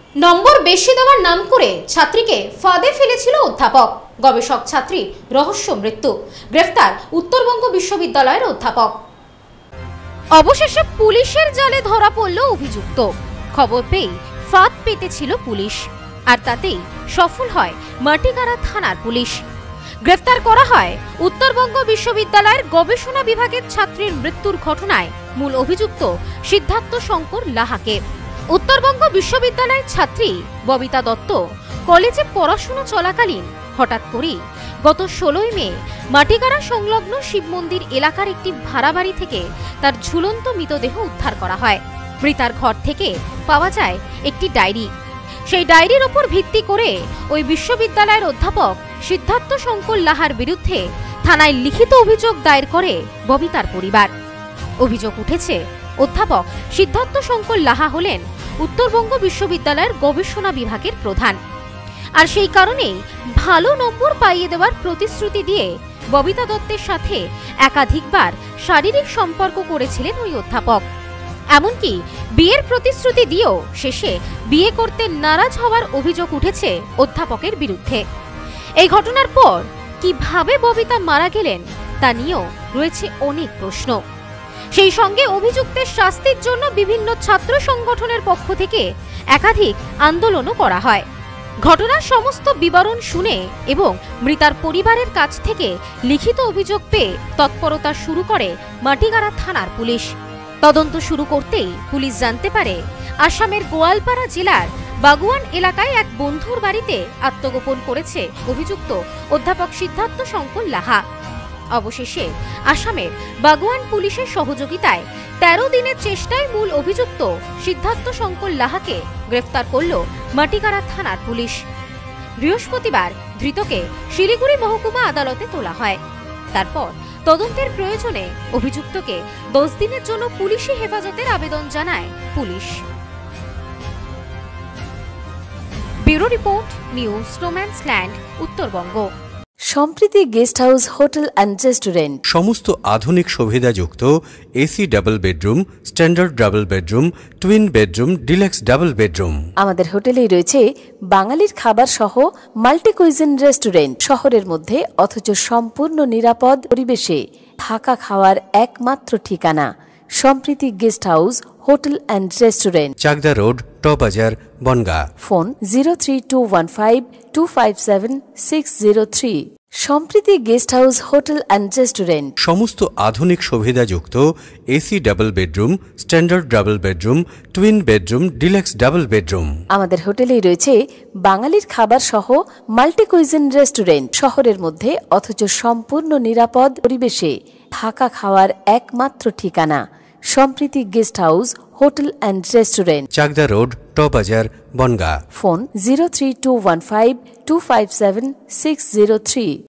নম্বর বেশি দেওয়ার নাম করে ছাত্রীকে ফাঁদে ফেলেছিল অধ্যাপক। গবেষক ছাত্রী রহস্য মৃত্যু। গ্রেফতার উত্তরবঙ্গ বিশ্ববিদ্যালয়ের অধ্যাপক। অবশেষে পুলিশের জালে ধরা পড়ল অভিযুক্ত। খবর পেয়ে ফাঁদ পেতেছিল পুলিশ, আর তাতেই সফল হয় মাটিগাড়া থানার পুলিশ। গ্রেফতার করা হয় উত্তরবঙ্গ বিশ্ববিদ্যালয়ের গবেষণা বিভাগের ছাত্রীর মৃত্যুর ঘটনায় মূল অভিযুক্ত সিদ্ধার্থ শঙ্কর লাহাকে। উত্তরবঙ্গ বিশ্ববিদ্যালয়ের ছাত্রী ববিতা দত্ত কলেজে পড়াশোনা চলাকালীন হঠাৎ করেই গত 16 মে মাটিগাড়া সংলগ্ন শিব মন্দির এলাকার একটি ভাড়া বাড়ি থেকে তার ঝুলন্ত মৃতদেহ উদ্ধার করা হয়। মৃতার ঘর থেকে পাওয়া যায় একটি ডায়েরি। সেই ডায়েরির ওপর ভিত্তি করে ওই বিশ্ববিদ্যালয়ের অধ্যাপক সিদ্ধার্থ শঙ্কর লাহার বিরুদ্ধে থানায় লিখিত অভিযোগ দায়ের করে ববিতার পরিবার। অভিযোগ উঠেছে, অধ্যাপক সিদ্ধার্থ শঙ্কর লাহা হলেন উত্তরবঙ্গ বিশ্ববিদ্যালয়ের গবেষণা বিভাগের প্রধান, আর সেই কারণেই ভালো নম্বর পাইয়ে দেওয়ার প্রতিশ্রুতি দিয়ে ববিতা দত্তের সাথে একাধিকবার শারীরিক সম্পর্ক করেছিলেন ওই অধ্যাপক। এমনকি বিয়ের প্রতিশ্রুতি দিয়েও শেষে বিয়ে করতে নারাজ হওয়ার অভিযোগ উঠেছে অধ্যাপকের বিরুদ্ধে। এই ঘটনার পর কিভাবে ববিতা মারা গেলেন তা নিয়েও রয়েছে অনেক প্রশ্ন। সেই সঙ্গে অভিযুক্তের শাস্তির জন্য বিভিন্ন ছাত্র সংগঠনের পক্ষ থেকে একাধিক আন্দোলনও করা হয়। ঘটনার সমস্ত বিবরণ শুনে এবং মৃতার পরিবারের কাছ থেকে লিখিত অভিযোগ পেয়ে তৎপরতা শুরু করে মাটিগাড়া থানার পুলিশ। তদন্ত শুরু করতেই পুলিশ জানতে পারে আসামের গোয়ালপাড়া জেলার বাগুয়ান এলাকায় এক বন্ধুর বাড়িতে আত্মগোপন করেছে অভিযুক্ত অধ্যাপক সিদ্ধার্থ শঙ্কর লাহা। অবশেষে আসামের বাগুয়ান পুলিশের সহযোগিতায় 13 দিনের চেষ্টায় মূল অভিযুক্ত সিদ্ধার্থ শঙ্কর লাহাকে গ্রেফতার করল মাটিগাড়া থানার পুলিশ। বৃহস্পতিবার ধৃতকে শিলিগুড়ি মহকুমা আদালতে তোলা হয়। তারপর তদন্তের প্রয়োজনে অভিযুক্তকে 10 দিনের জন্য পুলিশি হেফাজতের আবেদন জানায় পুলিশ। Bureau report, news no man's land, Uttarbanga. Sampriti guest house hotel and restaurant. সমস্ত আধুনিক সুবিধাযুক্ত AC double bedroom, standard double bedroom, twin bedroom, deluxe double bedroom. আমাদের হোটেলেই রয়েছে বাঙালির খাবার সহ মাল্টি কুইজিন রেস্টুরেন্ট। শহরের মধ্যে অথচ সম্পূর্ণ নিরাপদ পরিবেশে থাকা খাওয়ার একমাত্র ঠিকানা Sampriti guest house hotel and restaurant, Chakdah road, টবাজার, Bongaon. Phone 03215257603। Sampriti guest house hotel and restaurant. সমস্ত আধুনিক সুবিধাযুক্ত AC double bedroom, standard double bedroom, twin bedroom, deluxe double bedroom. আমাদের হোটেলেই রয়েছে বাঙালির খাবার সহ মাল্টি কুইজিন রেস্টুরেন্ট। শহরের মধ্যে অথচ সম্পূর্ণ নিরাপদ পরিবেশে থাকা খাওয়ার একমাত্র ঠিকানা Sampriti guest house hotel and restaurant, Chakdah road, টবাজার, বনগাঁ। ফোন 03215257603।